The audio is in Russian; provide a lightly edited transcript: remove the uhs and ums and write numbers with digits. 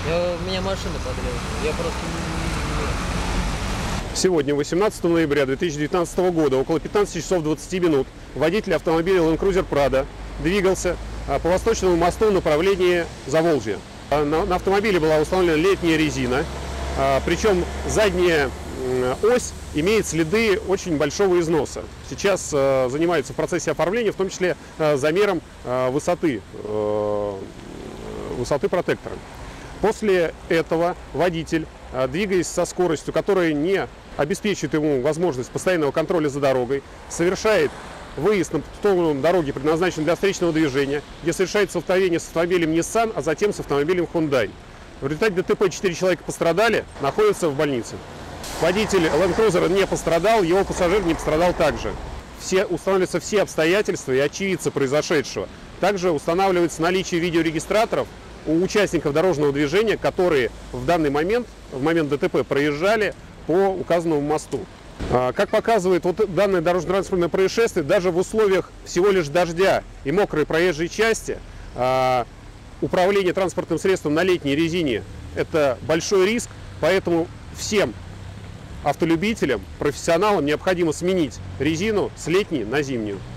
Меня машина подрезала. Я просто Сегодня, 18 ноября 2019 года, около 15 часов 20 минут, водитель автомобиля Land Cruiser Prado двигался по Восточному мосту в направлении Заволжья. На автомобиле была установлена летняя резина, причем задняя ось имеет следы очень большого износа. Сейчас занимаются в процессе оформления, в том числе замером высоты протектора. После этого водитель, двигаясь со скоростью, которая не обеспечивает ему возможность постоянного контроля за дорогой, совершает выезд на сторону дороги, предназначенной для встречного движения, где совершается столкновение с автомобилем Nissan, а затем с автомобилем Hyundai. В результате ДТП 4 человека пострадали, находятся в больнице. Водитель Land Cruiser не пострадал, его пассажир не пострадал также. Устанавливаются все обстоятельства и очевидцы произошедшего. Также устанавливается наличие видеорегистраторов у участников дорожного движения, которые в данный момент, в момент ДТП, проезжали по указанному мосту. Как показывает данное дорожно-транспортное происшествие, даже в условиях всего лишь дождя и мокрой проезжей части, управление транспортным средством на летней резине – это большой риск, поэтому всем автолюбителям, профессионалам необходимо сменить резину с летней на зимнюю.